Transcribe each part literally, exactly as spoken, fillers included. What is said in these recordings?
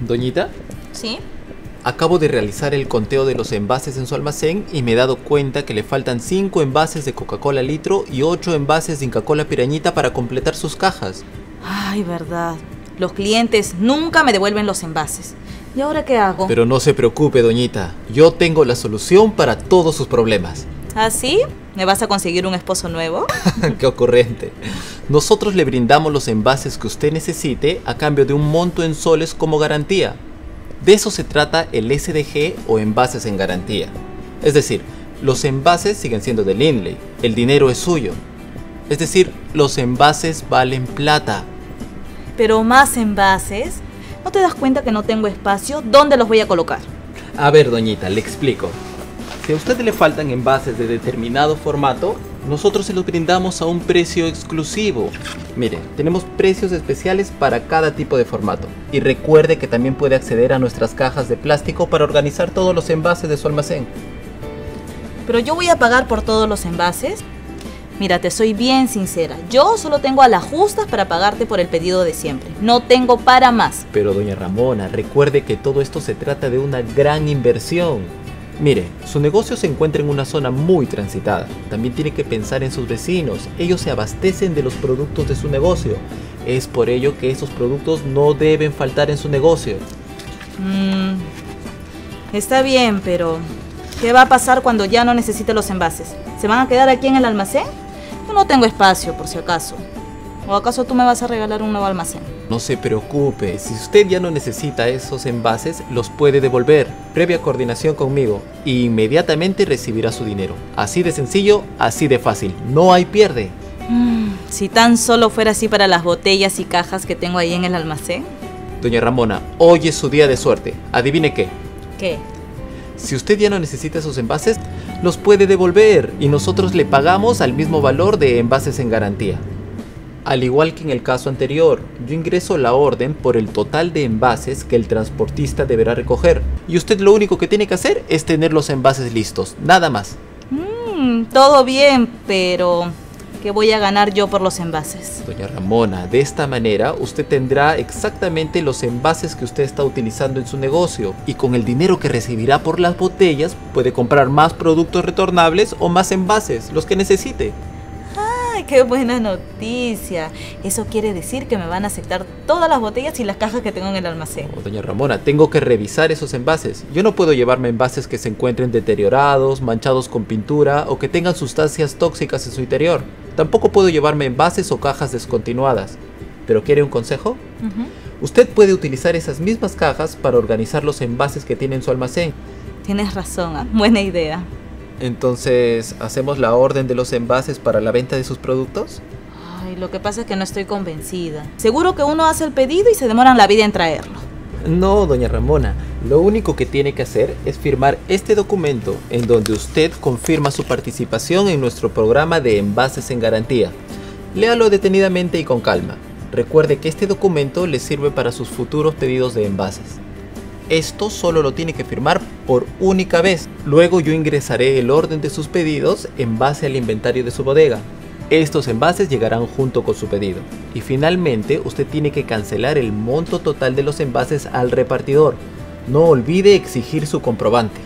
Doñita, ¿Sí? acabo de realizar el conteo de los envases en su almacén y me he dado cuenta que le faltan cinco envases de Coca-Cola litro y ocho envases de Inca-Cola pirañita para completar sus cajas. Ay, verdad. Los clientes nunca me devuelven los envases. ¿Y ahora qué hago? Pero no se preocupe, doñita. Yo tengo la solución para todos sus problemas. ¿Ah, sí? ¿Me vas a conseguir un esposo nuevo? ¡Qué ocurrente! Nosotros le brindamos los envases que usted necesite a cambio de un monto en soles como garantía. De eso se trata el S D G o envases en garantía. Es decir, los envases siguen siendo de Lindley, el dinero es suyo. Es decir, los envases valen plata. Pero más envases. ¿No te das cuenta que no tengo espacio? ¿Dónde los voy a colocar? A ver, doñita, le explico. Si a usted le faltan envases de determinado formato, nosotros se los brindamos a un precio exclusivo. Mire, tenemos precios especiales para cada tipo de formato. Y recuerde que también puede acceder a nuestras cajas de plástico para organizar todos los envases de su almacén. ¿Pero yo voy a pagar por todos los envases? Mira, te soy bien sincera. Yo solo tengo a las justas para pagarte por el pedido de siempre. No tengo para más. Pero doña Ramona, recuerde que todo esto se trata de una gran inversión. Mire, su negocio se encuentra en una zona muy transitada. También tiene que pensar en sus vecinos. Ellos se abastecen de los productos de su negocio. Es por ello que esos productos no deben faltar en su negocio. Mm, está bien, pero ¿qué va a pasar cuando ya no necesite los envases? ¿Se van a quedar aquí en el almacén? Yo no tengo espacio, por si acaso. ¿O acaso tú me vas a regalar un nuevo almacén? No se preocupe, si usted ya no necesita esos envases, los puede devolver, previa coordinación conmigo, e inmediatamente recibirá su dinero. Así de sencillo, así de fácil, no hay pierde. Mm, si tan solo fuera así para las botellas y cajas que tengo ahí en el almacén. Doña Ramona, hoy es su día de suerte. ¿Adivine qué? ¿Qué? Si usted ya no necesita esos envases, los puede devolver y nosotros le pagamos al mismo valor de envases en garantía. Al igual que en el caso anterior, yo ingreso la orden por el total de envases que el transportista deberá recoger. Y usted lo único que tiene que hacer es tener los envases listos, nada más. Mm, todo bien, pero ¿qué voy a ganar yo por los envases? Doña Ramona, de esta manera usted tendrá exactamente los envases que usted está utilizando en su negocio. Y con el dinero que recibirá por las botellas, puede comprar más productos retornables o más envases, los que necesite. ¡Ay, qué buena noticia! Eso quiere decir que me van a aceptar todas las botellas y las cajas que tengo en el almacén. Oh, doña Ramona, tengo que revisar esos envases. Yo no puedo llevarme envases que se encuentren deteriorados, manchados con pintura o que tengan sustancias tóxicas en su interior. Tampoco puedo llevarme envases o cajas descontinuadas. ¿Pero quiere un consejo? Uh-huh. Usted puede utilizar esas mismas cajas para organizar los envases que tiene en su almacén. Tienes razón, ¿eh? Buena idea. Entonces, ¿hacemos la orden de los envases para la venta de sus productos? Ay, lo que pasa es que no estoy convencida. Seguro que uno hace el pedido y se demoran la vida en traerlo. No, doña Ramona. Lo único que tiene que hacer es firmar este documento en donde usted confirma su participación en nuestro programa de envases en garantía. Léalo detenidamente y con calma. Recuerde que este documento le sirve para sus futuros pedidos de envases. Esto solo lo tiene que firmar por única vez. Luego yo ingresaré el orden de sus pedidos en base al inventario de su bodega. Estos envases llegarán junto con su pedido. Y finalmente usted tiene que cancelar el monto total de los envases al repartidor. No olvide exigir su comprobante.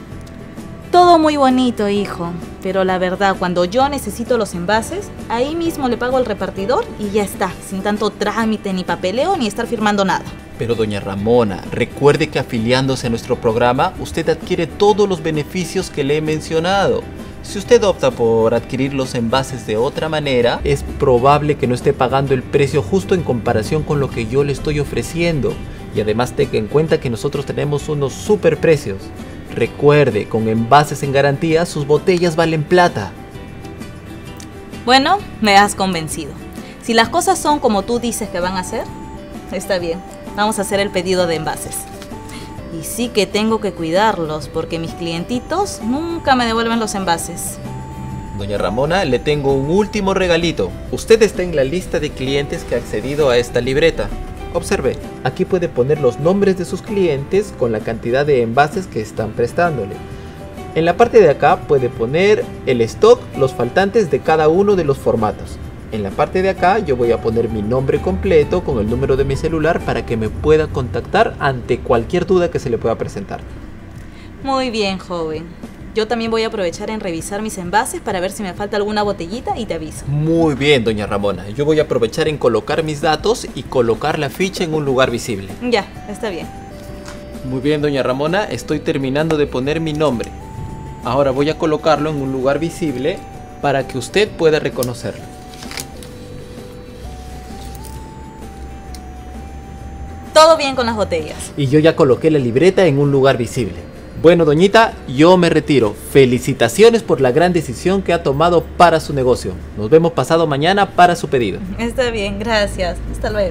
Todo muy bonito, hijo. Pero la verdad, cuando yo necesito los envases, ahí mismo le pago al repartidor y ya está. Sin tanto trámite, ni papeleo, ni estar firmando nada. Pero doña Ramona, recuerde que afiliándose a nuestro programa, usted adquiere todos los beneficios que le he mencionado. Si usted opta por adquirir los envases de otra manera, es probable que no esté pagando el precio justo en comparación con lo que yo le estoy ofreciendo. Y además tenga en cuenta que nosotros tenemos unos super precios. Recuerde, con envases en garantía, sus botellas valen plata. Bueno, me has convencido. Si las cosas son como tú dices que van a ser, está bien. Vamos a hacer el pedido de envases. Y sí que tengo que cuidarlos, porque mis clientitos nunca me devuelven los envases. Doña Ramona, le tengo un último regalito. Usted está en la lista de clientes que ha accedido a esta libreta. Observe, aquí puede poner los nombres de sus clientes con la cantidad de envases que están prestándole. En la parte de acá puede poner el stock, los faltantes de cada uno de los formatos. En la parte de acá yo voy a poner mi nombre completo con el número de mi celular para que me pueda contactar ante cualquier duda que se le pueda presentar. Muy bien, joven. Yo también voy a aprovechar en revisar mis envases para ver si me falta alguna botellita y te aviso. Muy bien, doña Ramona. Yo voy a aprovechar en colocar mis datos y colocar la ficha en un lugar visible. Ya, está bien. Muy bien, doña Ramona. Estoy terminando de poner mi nombre. Ahora voy a colocarlo en un lugar visible para que usted pueda reconocerlo. Todo bien con las botellas. Y yo ya coloqué la libreta en un lugar visible. Bueno, doñita, yo me retiro. Felicitaciones por la gran decisión que ha tomado para su negocio. Nos vemos pasado mañana para su pedido. Está bien, gracias. Hasta luego.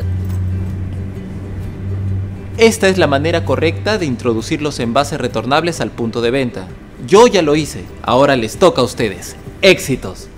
Esta es la manera correcta de introducir los envases retornables al punto de venta. Yo ya lo hice, ahora les toca a ustedes. ¡Éxitos!